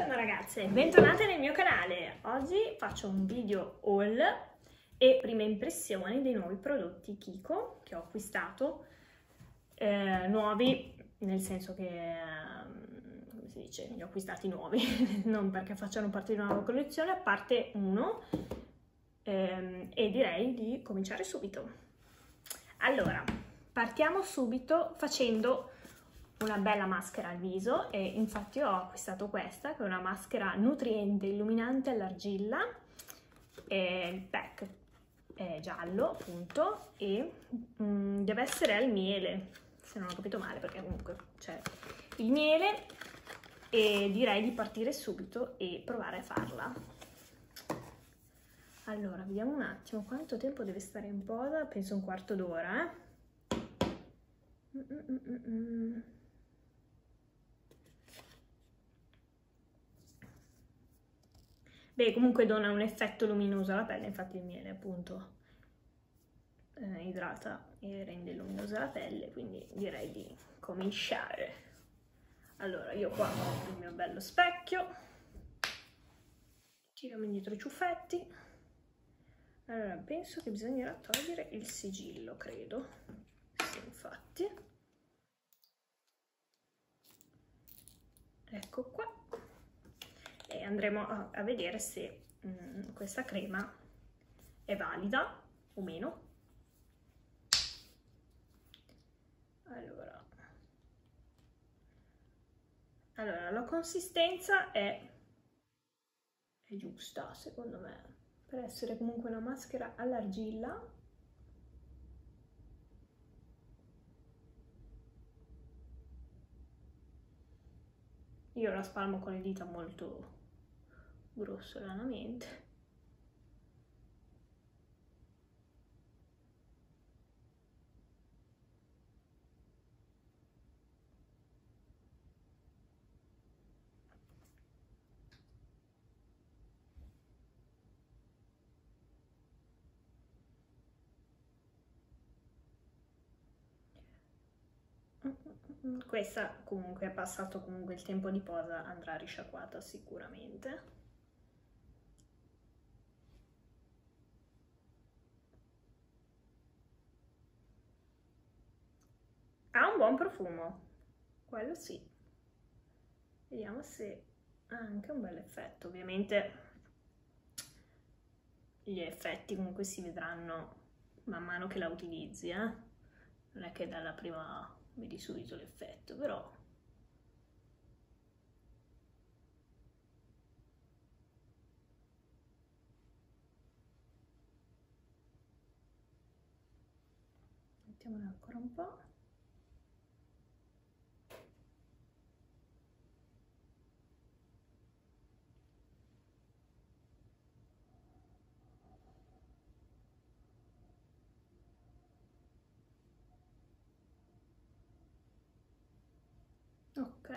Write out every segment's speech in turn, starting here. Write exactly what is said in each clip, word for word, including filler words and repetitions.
Buongiorno ragazze, bentornate nel mio canale. Oggi faccio un video haul e prime impressioni dei nuovi prodotti Kiko che ho acquistato, eh, nuovi nel senso che, eh, come si dice, li ho acquistati nuovi, non perché facciano parte di una nuova collezione, a parte uno, ehm, e direi di cominciare subito. Allora, partiamo subito facendo una bella maschera al viso e infatti ho acquistato questa che è una maschera nutriente illuminante all'argilla, il pack è giallo appunto e mm, deve essere al miele, se non ho capito male, perché comunque c'è il miele, e direi di partire subito e provare a farla. Allora, vediamo un attimo quanto tempo deve stare in posa, penso un quarto d'ora, eh? Mm -mm -mm -mm. Beh, comunque dona un effetto luminoso alla pelle, infatti il miele appunto eh, idrata e rende luminosa la pelle, quindi direi di cominciare. Allora, io qua ho il mio bello specchio, tiriamo indietro i ciuffetti. Allora, penso che bisognerà togliere il sigillo, credo. Sì, infatti. Ecco qua. E andremo a, a vedere se mh, questa crema è valida o meno. Allora, allora la consistenza è, è giusta secondo me per essere comunque una maschera all'argilla. Io la spalmo con le dita molto grossolanamente. Questa comunque è passato comunque il tempo di posa, andrà risciacquata sicuramente. Ha un buon profumo, quello sì. Vediamo se ha anche un bel effetto. Ovviamente gli effetti comunque si vedranno man mano che la utilizzi, eh? Non è che dalla prima vedi subito l'effetto, però mettiamone ancora un po'. Ok.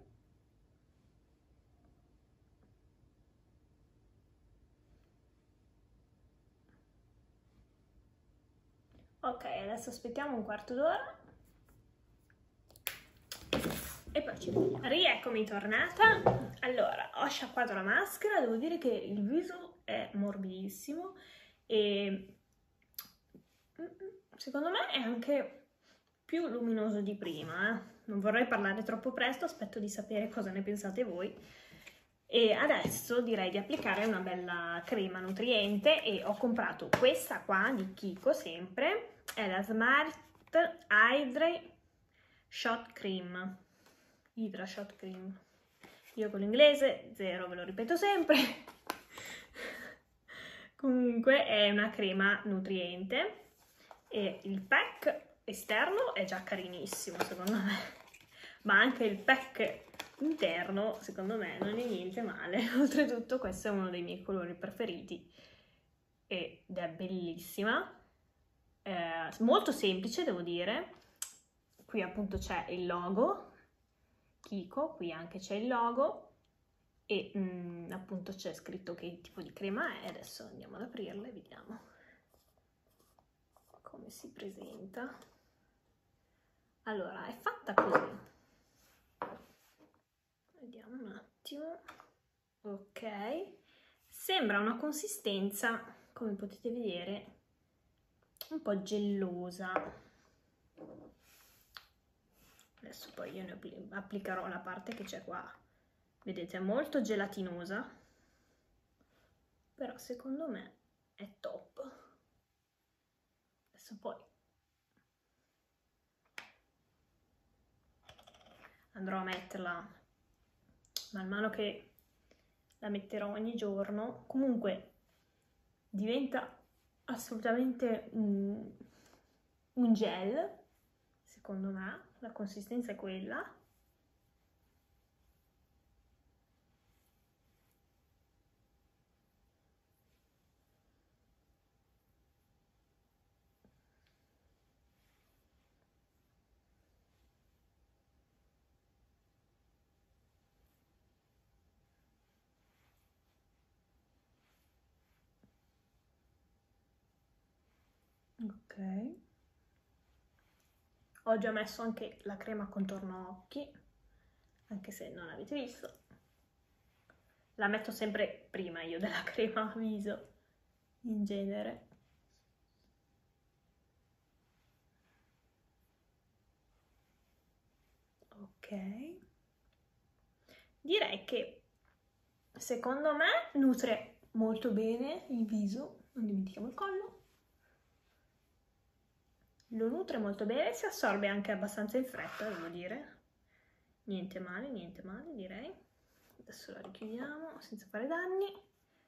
Ok, adesso aspettiamo un quarto d'ora e poi ci vediamo. Rieccomi tornata. Allora, ho sciacquato la maschera, devo dire che il viso è morbidissimo e secondo me è anche più luminoso di prima, eh? Non vorrei parlare troppo presto, aspetto di sapere cosa ne pensate voi. E adesso direi di applicare una bella crema nutriente e ho comprato questa qua di Kiko sempre, è la Smart Hydra Shot Cream, Hydra Shot Cream. Io con l'inglese zero, ve lo ripeto sempre. Comunque è una crema nutriente e il pack esterno è già carinissimo secondo me, ma anche il pack interno secondo me non è niente male. Oltretutto questo è uno dei miei colori preferiti ed è bellissima, eh, molto semplice devo dire. Qui appunto c'è il logo Kiko, qui anche c'è il logo e mm, appunto c'è scritto che tipo di crema è. Adesso andiamo ad aprirla e vediamo come si presenta. Allora, è fatta così. Vediamo un attimo. Ok, sembra una consistenza, come potete vedere, un po' gellosa. Adesso poi io ne applicherò la parte che c'è qua. Vedete, è molto gelatinosa, però secondo me è top. Adesso poi andrò a metterla man mano che la metterò ogni giorno. Comunque diventa assolutamente un, un gel, secondo me, la consistenza è quella. Ok, ho già messo anche la crema contorno occhi, anche se non avete visto. La metto sempre prima io della crema viso, in genere. Ok, direi che secondo me nutre molto bene il viso, non dimentichiamo il collo. Lo nutre molto bene, si assorbe anche abbastanza in fretta, devo dire. Niente male, niente male, direi. Adesso la richiudiamo senza fare danni.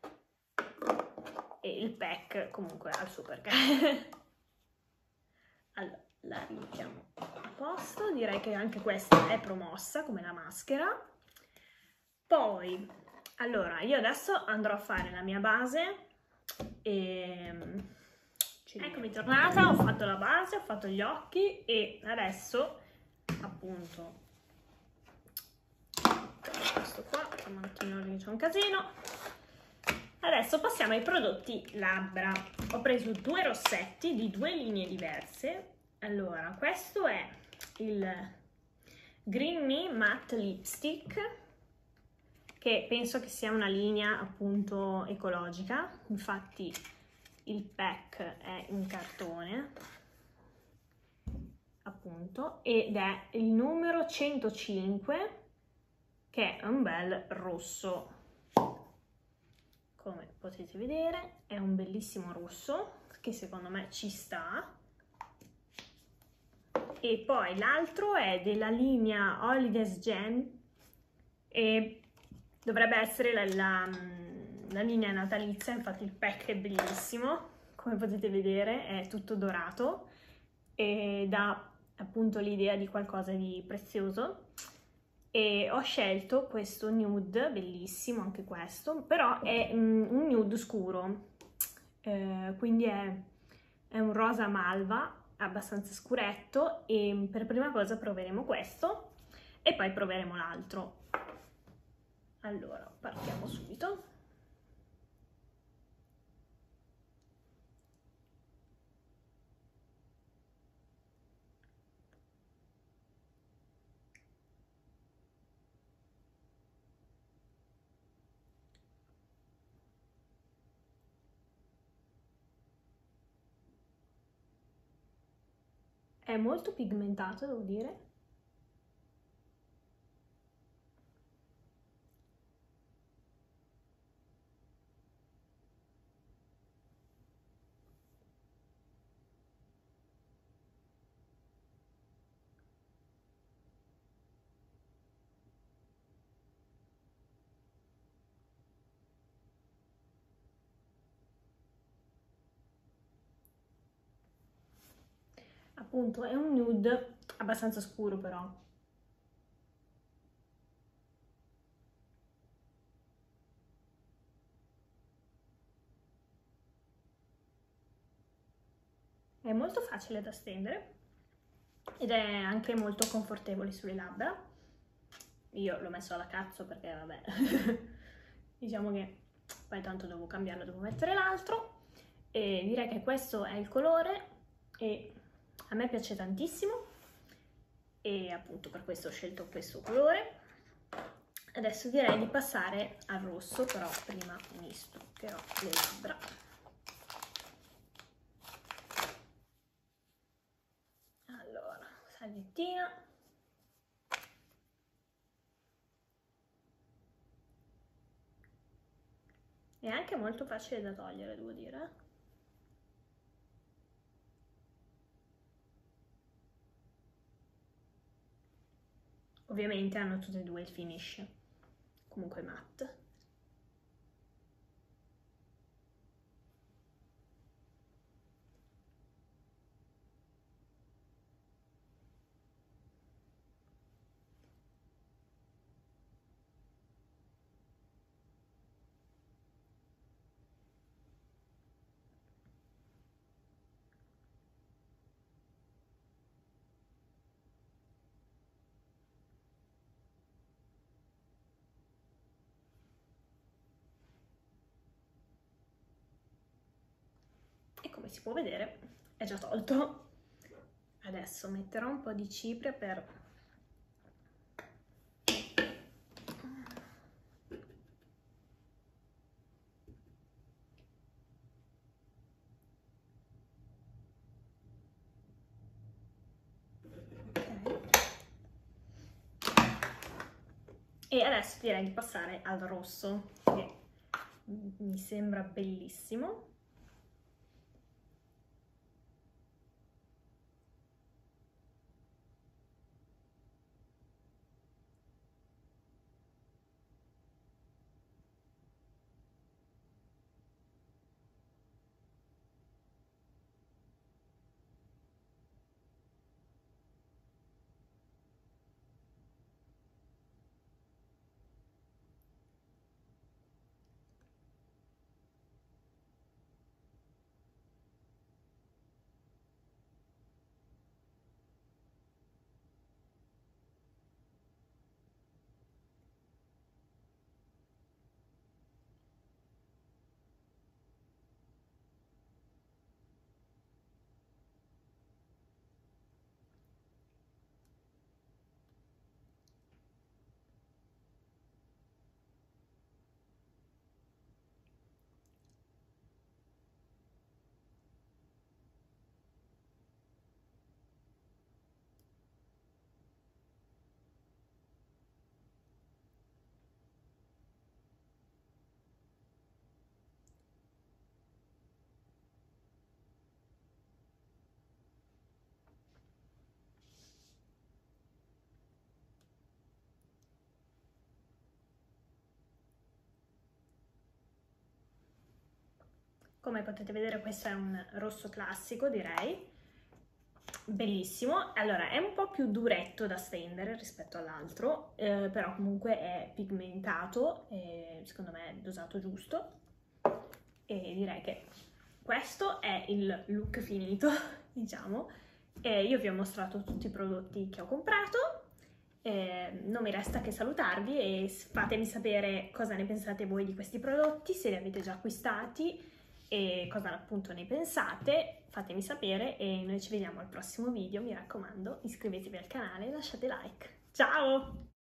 E il pack comunque ha il suo perché. Allora, la rimettiamo a posto. Direi che anche questa è promossa come la maschera. Poi, allora, io adesso andrò a fare la mia base e... Eccomi tornata, ho fatto la base, ho fatto gli occhi e adesso, appunto, questo qua, un attimo che c'è un casino. Adesso passiamo ai prodotti labbra. Ho preso due rossetti di due linee diverse. Allora, questo è il Green Me Matte Lipstick, che penso che sia una linea appunto ecologica, infatti il pack è in cartone, appunto, ed è il numero centocinque, che è un bel rosso. Come potete vedere è un bellissimo rosso che secondo me ci sta. E poi l'altro è della linea Holidays Gem e dovrebbe essere la, la, la linea natalizia, infatti il pack è bellissimo, come potete vedere è tutto dorato e dà appunto l'idea di qualcosa di prezioso. E ho scelto questo nude, bellissimo anche questo, però è mm, un nude scuro, eh, quindi è, è un rosa malva, abbastanza scuretto, e per prima cosa proveremo questo e poi proveremo l'altro. Allora, partiamo subito. È molto pigmentato, devo dire. Appunto, è un nude abbastanza scuro però. È molto facile da stendere ed è anche molto confortevole sulle labbra. Io l'ho messo alla cazzo perché vabbè, diciamo che poi tanto devo cambiarlo, devo mettere l'altro. E direi che questo è il colore e a me piace tantissimo e appunto per questo ho scelto questo colore. Adesso direi di passare al rosso, però prima mi struccherò le labbra. Allora, salviettina. È anche molto facile da togliere, devo dire. Ovviamente hanno tutte e due il finish comunque matte. E come si può vedere è già tolto. Adesso metterò un po' di cipria per e adesso direi di passare al rosso, che mi sembra bellissimo. Come potete vedere questo è un rosso classico, direi, bellissimo. Allora è un po' più duretto da stendere rispetto all'altro, eh, però comunque è pigmentato e secondo me è dosato giusto, e direi che questo è il look finito, diciamo. E io vi ho mostrato tutti i prodotti che ho comprato. Eh, non mi resta che salutarvi e fatemi sapere cosa ne pensate voi di questi prodotti, se li avete già acquistati e cosa appunto ne pensate. Fatemi sapere e noi ci vediamo al prossimo video. Mi raccomando, iscrivetevi al canale e lasciate like. Ciao!